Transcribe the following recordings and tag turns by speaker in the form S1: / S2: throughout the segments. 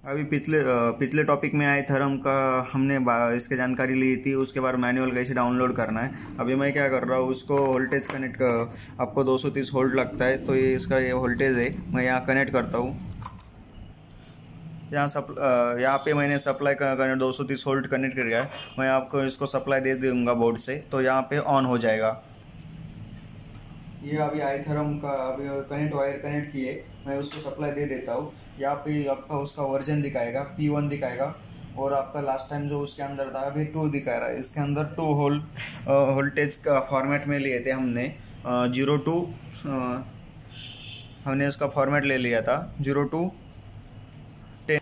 S1: अभी पिछले टॉपिक में आए थर्म का हमने इसके जानकारी ली थी। उसके बाद मैनुअल कैसे डाउनलोड करना है। अभी मैं क्या कर रहा हूँ, उसको वोल्टेज कनेक्ट आपको 230 वोल्ट लगता है, तो ये इसका ये वोल्टेज है। मैं यहाँ कनेक्ट करता हूँ। यहाँ पे मैंने सप्लाई का 230 वोल्ट कनेक्ट कर दिया है। मैं आपको इसको सप्लाई दे दूँगा बोर्ड से, तो यहाँ पे ऑन हो जाएगा। ये अभी आई थर्म का अभी कनेक्ट वायर कनेक्ट किए, मैं उसको सप्लाई दे देता हूँ। यहाँ पे आपका उसका वर्जन दिखाएगा, P1 दिखाएगा, और आपका लास्ट टाइम जो उसके अंदर था अभी 2 दिखा रहा है। इसके अंदर 2 वोल्टेज का फॉर्मेट में लिए थे हमने। 02 हमने उसका फॉर्मेट ले लिया था 02 10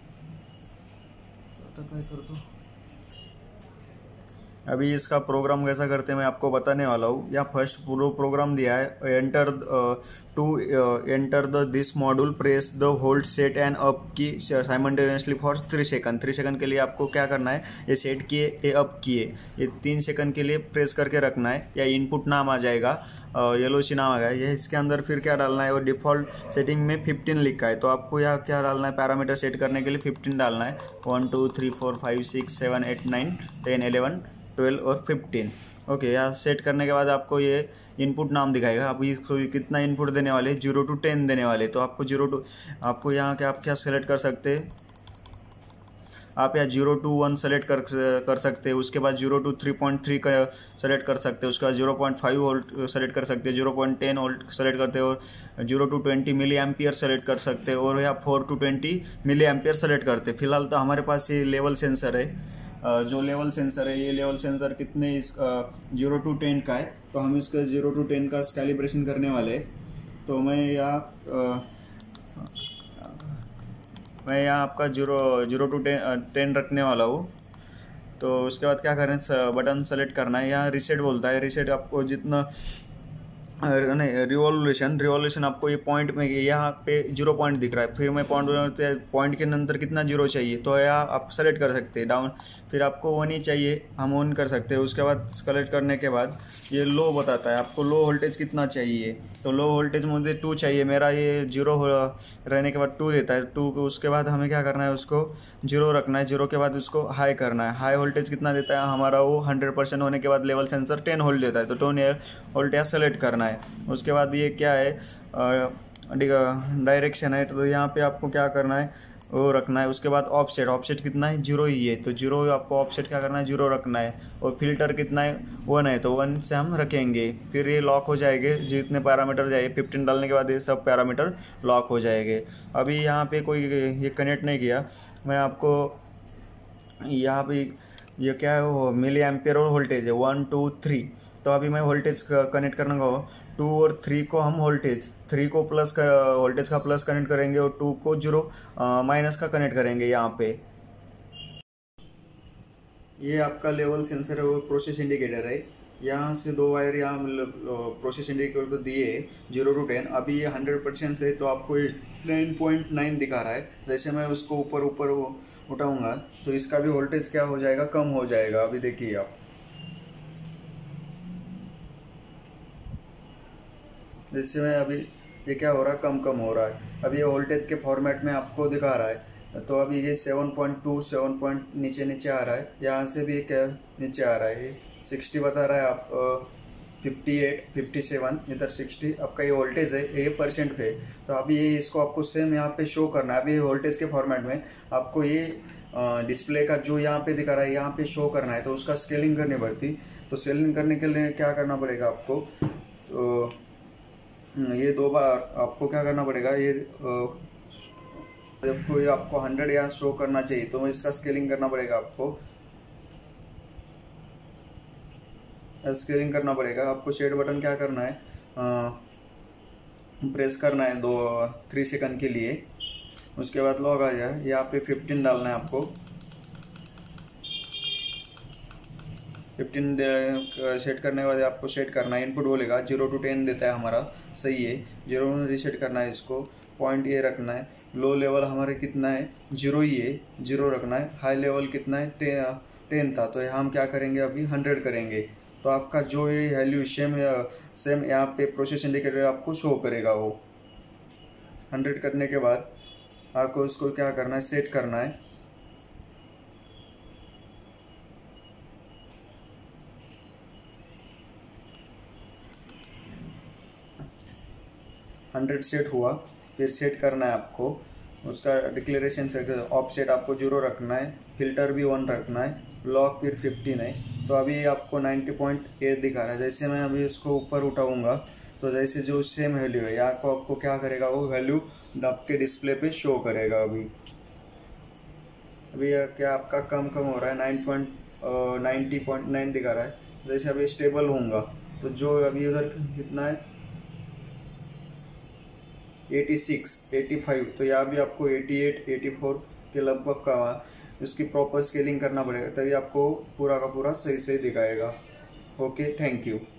S1: कर दो। अभी इसका प्रोग्राम कैसा करते हैं मैं आपको बताने वाला हूँ। यहाँ फर्स्ट प्रोग्राम दिया है, enter the this module, press the hold set and up key simultaneously for 3 second. 3 second के लिए आपको क्या करना है, ये सेट किए, ये अप किए, ये 3 सेकंड के लिए प्रेस करके रखना है। या इनपुट नाम आ जाएगा, येलो सी नाम आ गया, ये इसके अंदर फिर क्या डालना है, और डिफ़ॉल्ट सेटिंग में 15 लिखा है, तो आपको यहाँ क्या डालना है, पैरामीटर सेट करने के लिए 15 डालना है। 1 2 3 4 5 6 7 8 9 10 11 12 और 15। ओके, यहाँ सेट करने के बाद आपको ये इनपुट नाम दिखाएगा। आप इसको कितना इनपुट देने वाले, 0 to 10 देने वाले, तो आपको आपको यहाँ क्या आप क्या सेलेक्ट कर सकते हैं, आप यहाँ 0 to 1 सेलेक्ट कर सकते हैं। उसके बाद 0 to 3.3 का सेलेक्ट कर सकते हैं। उसके बाद 0.5 वोल्ट सेलेक्ट कर सकते हैं, 0.10 वोल्ट सेलेक्ट करते हैं, और 0 to 20 मिली एम्पियर सेलेक्ट कर सकते हैं, और यहाँ 4 to 20 मिली एम्पियर सेलेक्ट करते हैं। फिलहाल तो हमारे पास ये लेवल सेंसर है। जो लेवल सेंसर है, ये लेवल सेंसर कितने 0 to 10 का है, तो हम इसका 0 to 10 का कैलिब्रेशन करने वाले हैं। तो मैं यहाँ आपका 0 to 10 रखने वाला हूँ। तो उसके बाद क्या करें, बटन सेलेक्ट करना है। यहाँ रीसेट बोलता है, रीसेट आपको जितना नहीं, रिवॉल्यूशन आपको ये पॉइंट में, यहाँ पे 0 पॉइंट दिख रहा है, फिर मैं पॉइंट के अंदर कितना 0 चाहिए, तो यहाँ आप सेलेक्ट कर सकते हैं डाउन। फिर आपको 1 ही चाहिए, हम 1 कर सकते हैं। उसके बाद सेलेक्ट करने के बाद ये लो बताता है, आपको लो वोल्टेज कितना चाहिए, तो लो वोल्टेज मुझे 2 चाहिए। मेरा ये 0 रहने के बाद 2 देता है, 2। उसके बाद हमें क्या करना है, उसको 0 रखना है। 0 के बाद उसको हाई करना है। हाई वोल्टेज कितना देता है हमारा, वो 100% होने के बाद लेवल सेंसर 10 वोल्ट देता है, तो 10 वोल्ट यहाँ सेलेक्ट करना है। उसके बाद ये क्या है, डायरेक्शन है, तो यहाँ पे आपको क्या करना है, वो रखना है। उसके बाद ऑफसेट कितना है, 0 ही है, तो 0 आपको ऑफसेट क्या करना है, 0 रखना है। और फिल्टर कितना है, 1 है, तो 1 से हम रखेंगे। फिर ये लॉक हो जाएंगे, जितने पैरामीटर जाए 15 डालने के बाद ये सब पैरामीटर लॉक हो जाएंगे। अभी यहाँ पे कोई ये कनेक्ट नहीं किया, मैं आपको यहाँ पे ये क्या है, वो मिली एम्पियर और वोल्टेज है 1 2 3। तो अभी मैं वोल्टेज कनेक्ट करना हो, 2 और 3 को हम वोल्टेज 3 को प्लस वोल्टेज का प्लस कनेक्ट करेंगे, और 2 को 0 माइनस का कनेक्ट करेंगे। यहाँ पे ये आपका लेवल सेंसर है, वो प्रोसेस इंडिकेटर है। यहाँ से 2 वायर यहाँ प्रोसेस इंडिकेटर को दिए 0 to 10। अभी ये 100% है, तो आपको 9.9 दिखा रहा है। जैसे मैं उसको ऊपर उठाऊंगा, तो इसका भी वोल्टेज क्या हो जाएगा, कम हो जाएगा। अभी देखिए आप, जैसे मैं अभी ये क्या हो रहा है, कम हो रहा है। अभी ये वोल्टेज के फॉर्मेट में आपको दिखा रहा है। तो अभी ये 7.2 7 पॉइंट नीचे आ रहा है। यहाँ से भी क्या नीचे आ रहा है, ये 60 बता रहा है, आप 58 57 इधर 60 आपका ये वोल्टेज है, ये परसेंट पे। तो अभी ये इसको आपको सेम यहाँ पे शो करना है। अभी वोल्टेज के फॉर्मेट में आपको ये डिस्प्ले का जो यहाँ पे दिखा रहा है, यहाँ पे शो करना है, तो उसका स्केलिंग करनी पड़ती। तो स्केलिंग करने के लिए क्या करना पड़ेगा आपको, तो ये 2 बार आपको क्या करना पड़ेगा, ये आपको 100 यहाँ शो करना चाहिए, तो इसका स्केलिंग करना पड़ेगा। आपको स्केलिंग करना पड़ेगा। आपको शेड बटन क्या करना है, प्रेस करना है 3 सेकंड के लिए। उसके बाद लॉग आ जाए, यहाँ पे 15 डालना है आपको। 15 सेट करने के बाद आपको सेट करना है। इनपुट बोलेगा 0 to 10 देता है हमारा, सही है। 0 में रीसेट करना है इसको, पॉइंट ये रखना है। लो लेवल हमारे कितना है, 0 ही है, 0 रखना है। हाई लेवल कितना है, 10 था, तो यहाँ हम क्या करेंगे, अभी 100 करेंगे। तो आपका जो ये वैल्यू सेम यहाँ पे प्रोसेस इंडिकेटर आपको शो करेगा। वो 100 करने के बाद आपको उसको क्या करना है, सेट करना है। हंड्रेड सेट हुआ, फिर सेट करना है आपको उसका डिक्लेरेशन से, ऑफसेट आपको 0 रखना है, फिल्टर भी 1 रखना है, लॉक फिर 15 है। तो अभी आपको 90.8 दिखा रहा है। जैसे मैं अभी इसको ऊपर उठाऊंगा तो जैसे जो सेम वैल्यू है यहाँ को आपको क्या करेगा, वो वैल्यू आपके डिस्प्ले पे शो करेगा। अभी क्या आपका कम हो रहा है, 90.9 दिखा रहा है। जैसे अभी स्टेबल होऊंगा तो जो अभी उधर कितना है 86 85, तो यहाँ भी आपको 88 84 के लगभग का उसकी प्रॉपर स्केलिंग करना पड़ेगा, तभी आपको पूरा का पूरा सही दिखाएगा। Okay, thank you.